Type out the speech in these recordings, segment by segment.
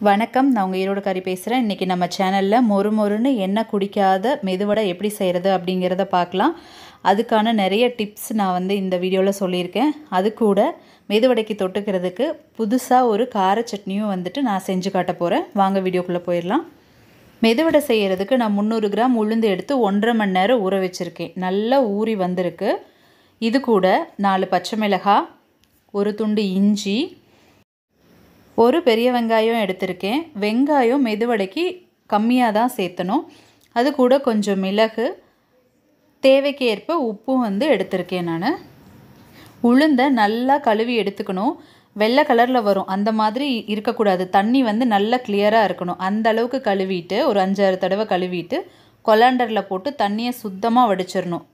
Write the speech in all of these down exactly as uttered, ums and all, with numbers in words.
வணக்கம், நான் உங்கள் ஈரோடுக்காரி பேசுகிறேன். இன்றைக்கி நம்ம சேனலில் மொறு மொறுன்னு எண்ணெய் குடிக்காத மெதுவடை எப்படி செய்கிறது அப்படிங்கிறத பார்க்கலாம். அதுக்கான நிறைய டிப்ஸ் நான் வந்து இந்த வீடியோவில் சொல்லியிருக்கேன். அது கூட மெதுவடைக்கு தொட்டுக்கிறதுக்கு புதுசாக ஒரு கார சட்னியும் வந்துட்டு நான் செஞ்சு காட்ட போகிறேன். வாங்க வீடியோக்குள்ளே போயிடலாம். மெதுவடை செய்கிறதுக்கு நான் முந்நூறு கிராம் உளுந்து எடுத்து ஒன்றரை மணி நேரம் ஊற வச்சுருக்கேன். நல்லா ஊறி வந்திருக்கு. இது கூட நாலு பச்சை மிளகாய், ஒரு துண்டு இஞ்சி, ஒரு பெரிய வெங்காயம் எடுத்திருக்கேன். வெங்காயம் மெதுவடைக்கு கம்மியாக தான் சேர்த்தணும். அது கூட கொஞ்சம் மிளகு, தேவைக்கு ஏற்ப உப்பும் வந்து எடுத்திருக்கேன். நான் உளுந்தை நல்லா கழுவி எடுத்துக்கணும். வெள்ளை கலரில் வரும் அந்த மாதிரி இருக்கக்கூடாது. தண்ணி வந்து நல்லா கிளியராக இருக்கணும். அந்த அளவுக்கு கழுவிட்டு ஒரு அஞ்சாறு தடவை கழுவிட்டு கொலாண்டரில் போட்டு தண்ணியை சுத்தமாக வடிச்சிடணும்.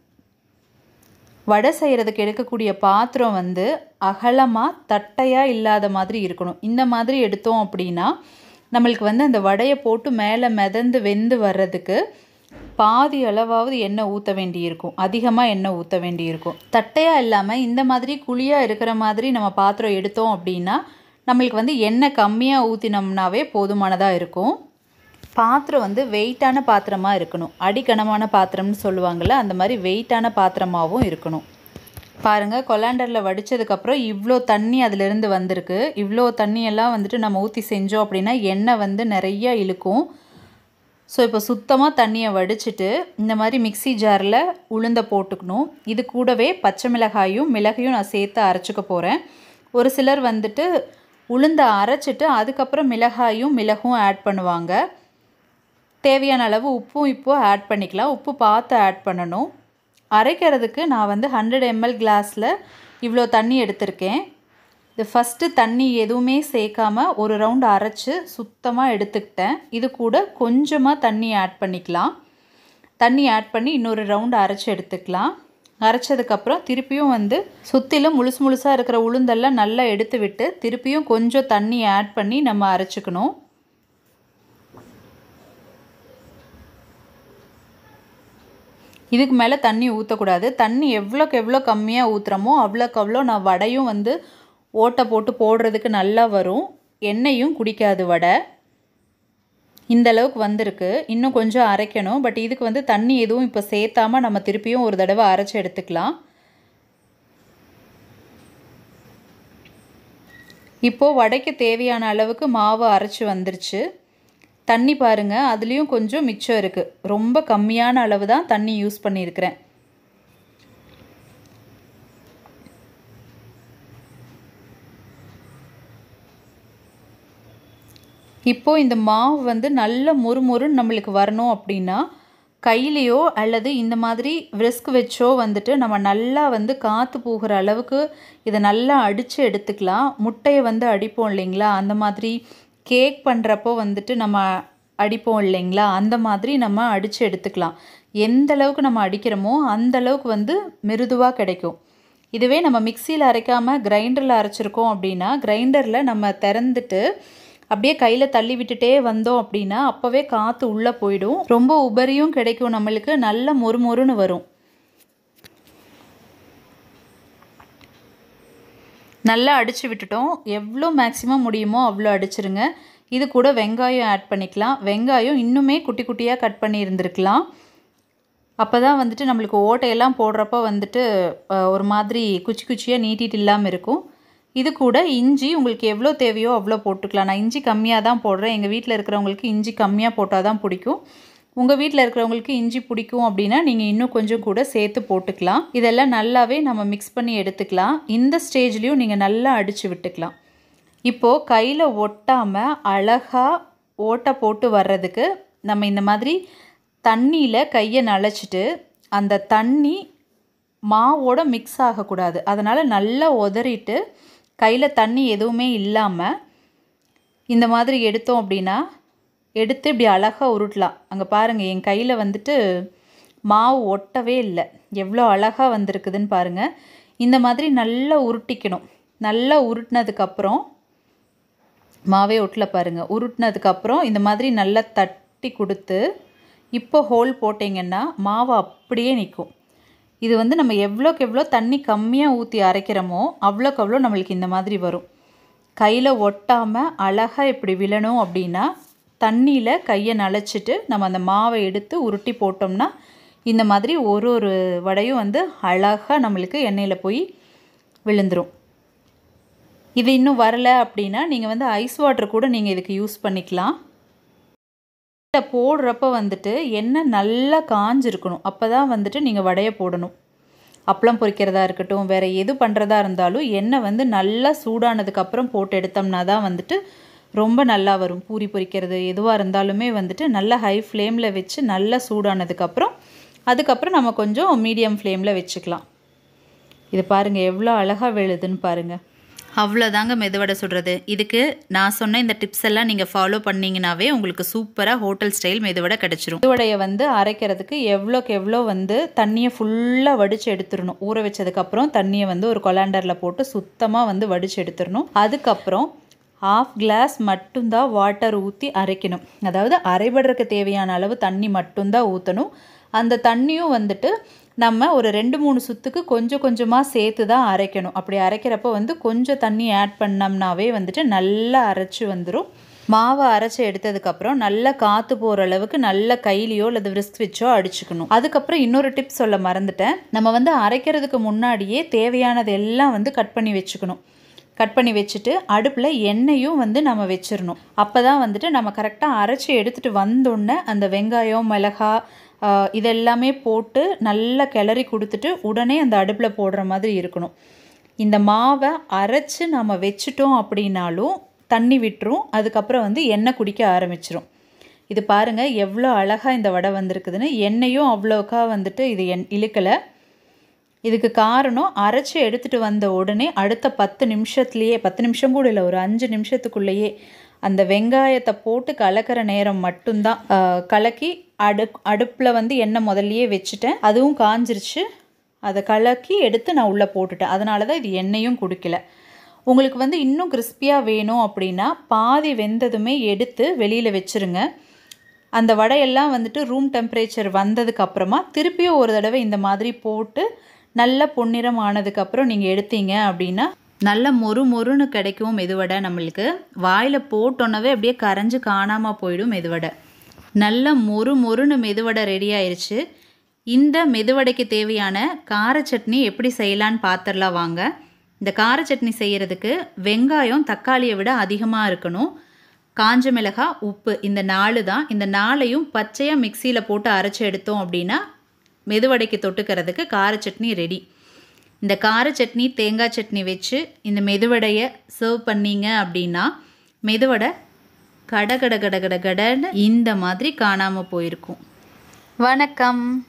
வடை செய்கிறதுக்கு எடுக்கக்கூடிய பாத்திரம் வந்து அகலமாக தட்டையாக இல்லாத மாதிரி இருக்கணும். இந்த மாதிரி எடுத்தோம் அப்படின்னா நம்மளுக்கு வந்து அந்த வடையை போட்டு மேலே மிதந்து வெந்து வர்றதுக்கு பாதி அளவாவது எண்ணெய் ஊற்ற வேண்டியிருக்கும். அதிகமாக எண்ணெய் ஊற்ற வேண்டியிருக்கும். தட்டையாக இல்லாமல் இந்த மாதிரி குழியாக இருக்கிற மாதிரி நம்ம பாத்திரம் எடுத்தோம் அப்படின்னா நம்மளுக்கு வந்து எண்ணெய் கம்மியாக ஊற்றினோம்னாவே போதுமானதாக இருக்கும். பாத்திரம் வந்து வெயிட்டான பாத்திரமாக இருக்கணும். அடிக்கனமான பாத்திரம்னு சொல்லுவாங்கள்ல, அந்த மாதிரி வெயிட்டான பாத்திரமாகவும் இருக்கணும். பாருங்கள், கொலாண்டரில் வடித்ததுக்கப்புறம் இவ்வளோ தண்ணி அதிலிருந்து வந்திருக்கு. இவ்வளோ தண்ணியெல்லாம் வந்துட்டு நம்ம ஊற்றி செஞ்சோம் அப்படின்னா எண்ணெய் வந்து நிறைய இழுக்கும். ஸோ இப்போ சுத்தமாக தண்ணியை வடிச்சிட்டு இந்த மாதிரி மிக்சி ஜாரில் உளுந்தை போட்டுக்கணும். இது கூடவே பச்சை மிளகாயும் மிளகையும் நான் சேர்த்து அரைச்சிக்க போகிறேன். ஒரு சிலர் வந்துட்டு உளுந்தை அரைச்சிட்டு அதுக்கப்புறம் மிளகாயும் மிளகும் ஆட் பண்ணுவாங்க. தேவையான அளவு உப்பும் இப்போது ஆட் பண்ணிக்கலாம். உப்பு பார்த்து ஆட் பண்ணணும். அரைக்கிறதுக்கு நான் வந்து ஹண்ட்ரட் எம்எல் கிளாஸில் இவ்வளோ தண்ணி எடுத்திருக்கேன். இது ஃபஸ்ட்டு தண்ணி எதுவுமே சேர்க்காமல் ஒரு ரவுண்டு அரைச்சி சுத்தமாக எடுத்துக்கிட்டேன். இது கூட கொஞ்சமாக தண்ணி ஆட் பண்ணிக்கலாம். தண்ணி ஆட் பண்ணி இன்னொரு ரவுண்டு அரைச்சி எடுத்துக்கலாம். அரைச்சதுக்கப்புறம் திருப்பியும் வந்து சுற்றிலும் முழுசு முழுசாக இருக்கிற உளுந்தெல்லாம் நல்லா எடுத்து விட்டு திருப்பியும் கொஞ்சம் தண்ணி ஆட் பண்ணி நம்ம அரைச்சிக்கணும். இதுக்கு மேலே தண்ணி ஊற்றக்கூடாது. தண்ணி எவ்வளோக்கு எவ்வளோ கம்மியாக ஊற்றுறமோ அவ்வளோக்கு அவ்வளோ நான் வடையும் வந்து ஓட்டை போட்டு போடுறதுக்கு நல்லா வரும். எண்ணெயும் குடிக்காது வடை. இந்த அளவுக்கு வந்திருக்கு. இன்னும் கொஞ்சம் அரைக்கணும். பட் இதுக்கு வந்து தண்ணி எதுவும் இப்போ சேர்த்தாமல் நம்ம திருப்பியும் ஒரு தடவை அரைச்சி எடுத்துக்கலாம். இப்போது வடைக்கு தேவையான அளவுக்கு மாவு அரைச்சி வந்துருச்சு. தண்ணி பாருங்கள், அதுலேயும் கொஞ்சம் மிச்சம் இருக்குது. ரொம்ப கம்மியான அளவு தான் தண்ணி யூஸ் பண்ணியிருக்கிறேன். இப்போது இந்த மாவு வந்து நல்ல மொறுமொறுன்னு நம்மளுக்கு வரணும் அப்படின்னா கையிலையோ அல்லது இந்த மாதிரி விஸ்க் வச்சோ வந்துட்டு நம்ம நல்லா வந்து காற்று போகிற அளவுக்கு இதை நல்லா அடித்து எடுத்துக்கலாம். முட்டையை வந்து அடிப்போம் இல்லைங்களா, அந்த மாதிரி கேக் பண்ணுறப்போ வந்துட்டு நம்ம அடிப்போம் இல்லைங்களா, அந்த மாதிரி நம்ம அடித்து எடுத்துக்கலாம். எந்த அளவுக்கு நம்ம அடிக்கிறோமோ அந்த அளவுக்கு வந்து மிருதுவாக கிடைக்கும். இதுவே நம்ம மிக்சியில் அரைக்காமல் கிரைண்டரில் அரைச்சிருக்கோம் அப்படின்னா கிரைண்டரில் நம்ம திறந்துட்டு அப்படியே கையில் தள்ளி விட்டுட்டே வந்தோம் அப்படின்னா அப்போவே காற்று உள்ளே போயிடும். ரொம்ப உபரியும் கிடைக்கும். நம்மளுக்கு நல்ல மொறு மொறுன்னு வரும். நல்லா அடித்து விட்டுட்டோம். எவ்வளோ மேக்ஸிமம் முடியுமோ அவ்வளோ அடிச்சிருங்க. இது கூட வெங்காயம் ஆட் பண்ணிக்கலாம். வெங்காயம் இன்னுமே குட்டி குட்டியாக கட் பண்ணி இருந்திருக்கலாம். அப்போ தான் வந்துட்டு நம்மளுக்கு ஓட்டையெல்லாம் போடுறப்போ வந்துட்டு ஒரு மாதிரி குச்சி குச்சியாக நீட்டிட்டு இல்லாமல் இருக்கும். இது கூட இஞ்சி உங்களுக்கு எவ்வளோ தேவையோ அவ்வளோ போட்டுக்கலாம். நான் இஞ்சி கம்மியாக தான் போடுறேன். எங்கள் வீட்டில் இருக்கிறவங்களுக்கு இஞ்சி கம்மியாக போட்டால் தான் பிடிக்கும். உங்கள் வீட்டில் இருக்கிறவங்களுக்கு இஞ்சி பிடிக்கும் அப்படின்னா நீங்கள் இன்னும் கொஞ்சம் கூட சேர்த்து போட்டுக்கலாம். இதெல்லாம் நல்லாவே நம்ம மிக்ஸ் பண்ணி எடுத்துக்கலாம். இந்த ஸ்டேஜ்லேயும் நீங்கள் நல்லா அடித்து விட்டுக்கலாம். இப்போது கையில் ஒட்டாமல் அழகாக ஓட்டை போட்டு வர்றதுக்கு நம்ம இந்த மாதிரி தண்ணியில் கையை நனைச்சிட்டு அந்த தண்ணி மாவோட மிக்ஸ் ஆகக்கூடாது. அதனால் நல்லா உதறிட்டு கையில் தண்ணி எதுவுமே இல்லாமல் இந்த மாதிரி எடுத்தோம் அப்படின்னா எடுத்து இப்படி அழகாக உருட்டலாம். அங்கே பாருங்கள், என் கையில் வந்துட்டு மாவு ஒட்டவே இல்லை. எவ்வளோ அழகாக வந்திருக்குதுன்னு பாருங்கள். இந்த மாதிரி நல்லா உருட்டிக்கணும். நல்லா உருட்டினதுக்கப்புறம் மாவே ஒட்டல பாருங்கள். உருட்டினதுக்கப்புறம் இந்த மாதிரி நல்லா தட்டி கொடுத்து இப்போ ஹோல் போட்டிங்கன்னா மாவு அப்படியே நிற்கும். இது வந்து நம்ம எவ்வளோக்கு எவ்வளோ தண்ணி கம்மியாக ஊற்றி அரைக்கிறோமோ அவ்வளோக்கு அவ்வளோ நம்மளுக்கு இந்த மாதிரி வரும். கையில் ஒட்டாமல் அழகாக இப்படி விழணும் அப்படின்னா தண்ணியில் கையை நனைச்சிட்டு நம்ம அந்த மாவை எடுத்து உருட்டி போட்டோம்னா இந்த மாதிரி ஒரு ஒரு வடையும் வந்து அழகாக நம்மளுக்கு எண்ணெயில் போய் விழுந்துடும். இது இன்னும் வரலை அப்படின்னா நீங்கள் வந்து ஐஸ் வாட்டர் கூட நீங்கள் இதுக்கு யூஸ் பண்ணிக்கலாம். இதை போடுறப்ப வந்துட்டு எண்ணெய் நல்லா காஞ்சிருக்கணும். அப்போ தான் வந்துட்டு நீங்கள் வடையை போடணும். அப்பளம் பொரிக்கிறதா இருக்கட்டும், வேறு எது பண்ணுறதா இருந்தாலும் எண்ணெய் வந்து நல்லா சூடானதுக்கப்புறம் போட்டு எடுத்தோம்னா தான் வந்துட்டு ரொம்ப நல்லா வரும். பூரி பொரிக்கிறது எதுவாக இருந்தாலுமே வந்துட்டு நல்லா ஹை ஃப்ளேமில் வச்சு நல்லா சூடானதுக்கப்புறம் அதுக்கப்புறம் நம்ம கொஞ்சம் மீடியம் ஃப்ளேமில் வச்சுக்கலாம். இது பாருங்கள் எவ்வளோ அழகாக விழுதுன்னு பாருங்கள். அவ்வளோதாங்க மெதுவடை சுடுறது. இதுக்கு நான் சொன்ன இந்த டிப்ஸ் எல்லாம் நீங்கள் ஃபாலோ பண்ணிங்கனாவே உங்களுக்கு சூப்பராக ஹோட்டல் ஸ்டைல் மெதுவடை கிடச்சிரும். மெதுவடையை வந்து அரைக்கிறதுக்கு எவ்வளோக்கு எவ்வளோ வந்து தண்ணியை ஃபுல்லாக வடித்து எடுத்துடணும். ஊற வச்சதுக்கப்புறம் தண்ணியை வந்து ஒரு கொலாண்டரில் போட்டு சுத்தமாக வந்து வடித்து எடுத்துடணும். அதுக்கப்புறம் ஹாஃப் கிளாஸ் மட்டும்தான் வாட்டர் ஊற்றி அரைக்கணும். அதாவது அரைபடுறதுக்கு தேவையான அளவு தண்ணி மட்டும்தான் ஊற்றணும். அந்த தண்ணியும் வந்துட்டு நம்ம ஒரு ரெண்டு மூணு சுத்துக்கு கொஞ்சம் கொஞ்சமாக சேர்த்து தான் அரைக்கணும். அப்படி அரைக்கிறப்போ வந்து கொஞ்சம் தண்ணி ஆட் பண்ணோம்னாவே வந்துட்டு நல்லா அரைச்சி வந்துடும். மாவை அரைச்சி எடுத்ததுக்கப்புறம் நல்லா காற்று போகிற அளவுக்கு நல்ல கையிலையோ அல்லது விஸ்க் வச்சோ அடிச்சுக்கணும். அதுக்கப்புறம் இன்னொரு டிப் சொல்ல மறந்துட்டேன். நம்ம வந்து அரைக்கிறதுக்கு முன்னாடியே தேவையானது எல்லாம் வந்து கட் பண்ணி வச்சுக்கணும். கட் பண்ணி வச்சுட்டு அடுப்பில் எண்ணெயும் வந்து நம்ம வச்சிடணும். அப்போ தான் வந்துட்டு நம்ம கரெக்டாக அரைச்சி எடுத்துகிட்டு வந்தோடனே அந்த வெங்காயம் மிளகாய் இதெல்லாமே போட்டு நல்லா கிளறி கொடுத்துட்டு உடனே அந்த அடுப்பில் போடுற மாதிரி இருக்கணும். இந்த மாவை அரைச்சி நம்ம வச்சிட்டோம் அப்படின்னாலும் தண்ணி விட்டுரும். அதுக்கப்புறம் வந்து எண்ணெய் குடிக்க ஆரம்பிச்சிரும். இது பாருங்கள் எவ்வளோ அழகாக இந்த வடை வந்திருக்குதுன்னு. எண்ணெயும் அவ்வளோக்கா வந்துட்டு இது எண் இழுக்கலை. இதுக்கு காரணம் அரைச்சி எடுத்துகிட்டு வந்த உடனே அடுத்த பத்து நிமிஷத்துலேயே பத்து நிமிஷம் கூட இல்லை ஒரு அஞ்சு நிமிஷத்துக்குள்ளேயே அந்த வெங்காயத்தை போட்டு கலக்கிற நேரம் மட்டும்தான். கலக்கி அடு அடுப்பில் வந்து எண்ணெய் முதல்லையே வச்சுட்டேன். அதுவும் காஞ்சிருச்சு. அதை கலக்கி எடுத்து நான் உள்ளே போட்டுட்டேன். அதனால தான் இது எண்ணெயும் குடிக்கல. உங்களுக்கு வந்து இன்னும் கிறிஸ்பியாக வேணும் அப்படின்னா பாதி வெந்ததுமே எடுத்து வெளியில் வச்சுருங்க. அந்த வடையெல்லாம் வந்துட்டு ரூம் டெம்பரேச்சர் வந்ததுக்கப்புறமா திருப்பியும் ஒரு தடவை இந்த மாதிரி போட்டு நல்ல பொன்னிறம் ஆனதுக்கப்புறம் நீங்கள் எடுத்தீங்க அப்படின்னா நல்ல மொறு மொறுன்னு கிடைக்கும் மெதுவடை. நம்மளுக்கு வாயில் போட்டோன்னவே அப்படியே கரைஞ்சி காணாமல் போயிடும் மெதுவடை. நல்ல மொறு மொறுன்னு மெதுவடை ரெடி ஆயிடுச்சு. இந்த மெதுவடைக்கு தேவையான கார சட்னி எப்படி செய்யலான்னு பார்த்துடலாம் வாங்க. இந்த கார சட்னி செய்கிறதுக்கு வெங்காயம் தக்காளியை விட அதிகமாக இருக்கணும். காஞ்ச மிளகாய் உப்பு இந்த நாலு தான். இந்த நாளையும் பச்சையாக மிக்சியில் போட்டு அரைச்சி எடுத்தோம் அப்படின்னா மெதுவடைக்கு தொட்டுக்கிறதுக்கு கார சட்னி ரெடி. இந்த கார சட்னி தேங்காய் சட்னி வச்சு இந்த மெதுவடையை சர்வ் பண்ணிங்க அப்படின்னா மெதுவடை கட கட கட கட கடன்னு இந்த மாதிரி காணாமல் போயிருக்கும். வணக்கம்.